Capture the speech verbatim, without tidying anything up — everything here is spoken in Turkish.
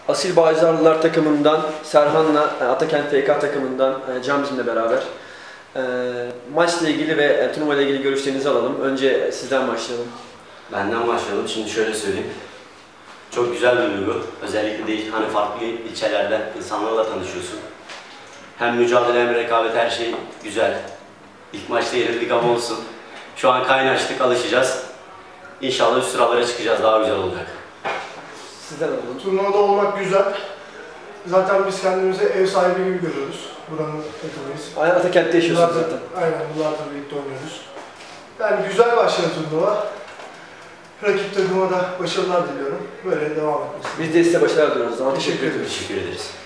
Asil Bağcılarlılar takımından Serhan'la Atakent F K takımından Can bizimle beraber. Maçla ilgili ve turnuva ile ilgili görüşlerinizi alalım. Önce sizden başlayalım. Benden başlayalım. Şimdi şöyle söyleyeyim. Çok güzel bir duygu. Özellikle de hani farklı ilçelerden insanlarla tanışıyorsun. Hem mücadele hem rekabet, her şey güzel. İlk maçta yenildik ama olsun. Şu an kaynaştık, alışacağız. İnşallah üst sıralara çıkacağız, daha güzel olacak. Sizden alalım. Turnuvada olmak güzel. Zaten biz kendimizi ev sahibi gibi görüyoruz. Buranın takımıyız. Aynen, Atakent'te yaşıyorsunuz Yıllardır, zaten. aynen, yıllardır birlikte oynuyoruz. Yani güzel başladı turnuva. Rakip takıma da başarılar diliyorum. Böyle devam etmesin. Biz de size başarılar diliyoruz. Teşekkür, Teşekkür Teşekkür ederiz. Teşekkür ederiz.